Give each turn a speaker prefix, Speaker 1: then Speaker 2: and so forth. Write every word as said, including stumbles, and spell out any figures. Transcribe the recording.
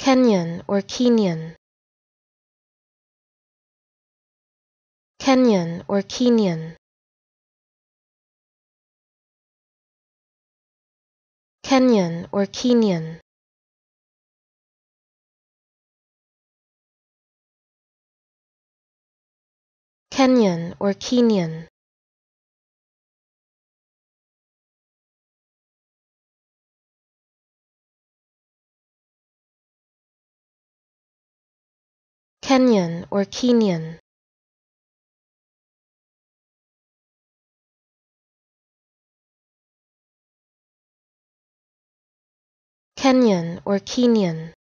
Speaker 1: Kenyan or Kenyan. Kenyan or Kenyan. Kenyan or Kenyan. Kenyan or Kenyan. Kenyan or Kenyan. Kenyan or Kenyan.